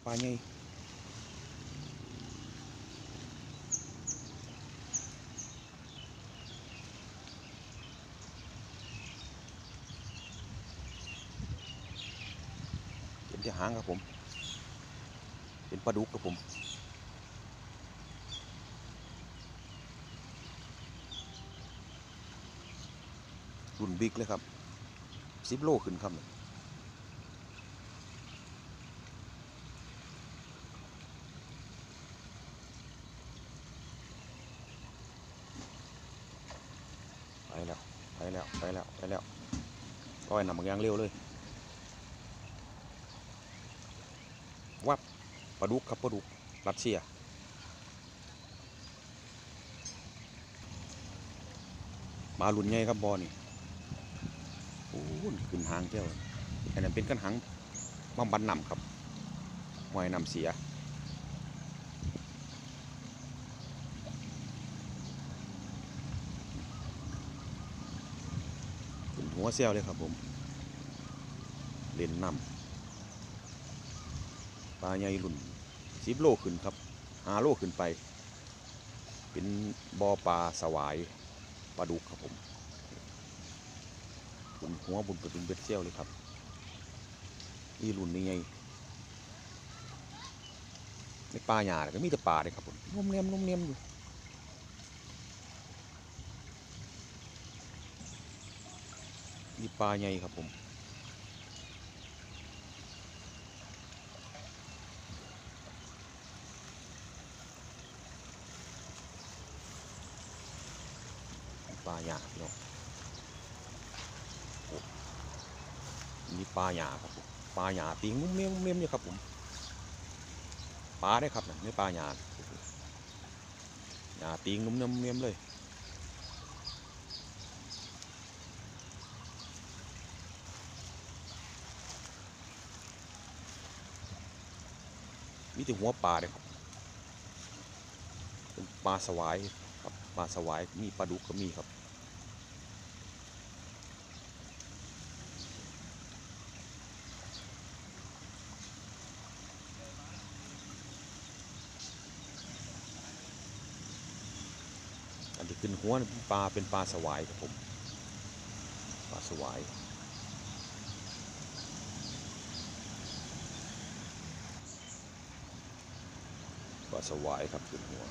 ปลาใหญ่เห็นที่หางครับผมเป็นปลาดุกครับผมรุ่นบิ๊กเลยครับ10 โลขึ้นครับไปแล้วไปแล้วไปแล้วไปแล้วร้อยนำมันยางเร็วเลยวับปลาดุกครับปลาดุกรัสเซียมาลุ่นใหญ่ครับบอนี่โอ้ขึ้นหางเจ้าอันนั้นเป็นกันหางบำบัดน้ำครับหอยน้ำเสียขึ้นหัวเซลเลยครับผมเล่นน้ำปลาใหญ่รุ่น10 โลขึ้นครับ5 โลขึ้นไปเป็นบ่อปลาสวายปลาดุกครับผมบุญหัวบุญประดุมเบ็ดเซี่ยวเลยครับนี่รุ่นนี้ไงในปลาหยาก็มีแต่ปลาเลยครับผมนุ่มเนียมนุ่มเนียมอยู่มีปลาใหญ่ครับผมปลาหยาเนาะมีปลาหยาครับผมปลาหยาตีงนุ่มเนียมนุ่มเนียมอยู่ครับผมปลาได้ครับนะไม่ปลาหยาหยาตีงนุ่มเนียมนุ่มเนียมเลยมีแต่หัวปลาเลยครับเป็นปลาสวายครับปลาสวายมีปลาดุกก็มีครับอันที่ขึ้นหัวปลาเป็นปลาสวายครับผมปลาสวายปลาสวายครับขึ้นหัว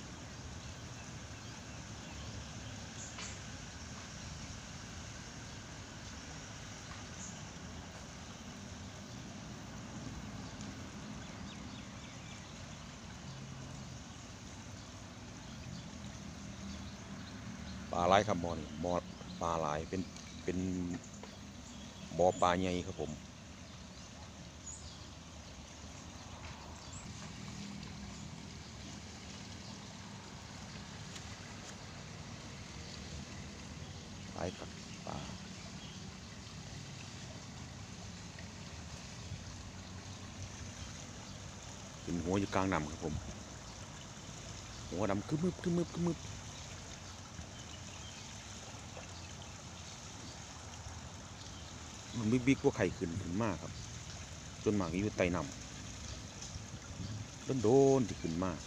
ปลาไหลครับมอนี่มอปลาไหลเป็นบ่อปลาใหญ่ครับผมไหลครับปลาเป็นหัวอยู่กลางน้ำครับผมหัวดำคึมึบคึมึบคึมึบมันบิ๊กว่าไข่ขึ้นมากครับจนหมากอยู่ใต้น้ำโดนที่ขึ้นมาก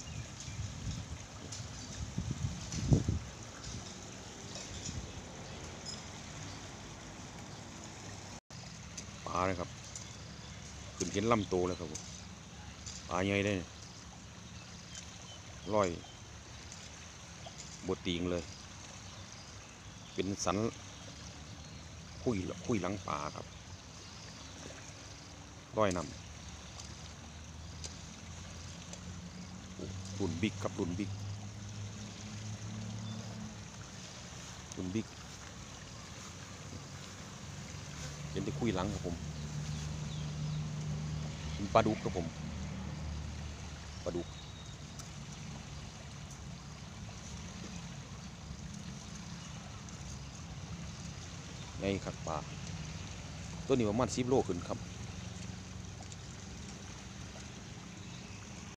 ปลาเลยครับขึ้นเห็นลำโตแล้วครับผมปลาใหญ่ได้ร้อยบดตีงเลยเป็นสันคุยหลังปลาครับร้อยนำรุ่นบิ๊กครับรุ่นบิ๊กรุ่นบิ๊กเป็นที่คุยหลังครับผมเป็นปลาดุกครับผมปลาดุกไงครับปลาตัวนี้ประมาณ10 โลขึ้นครับ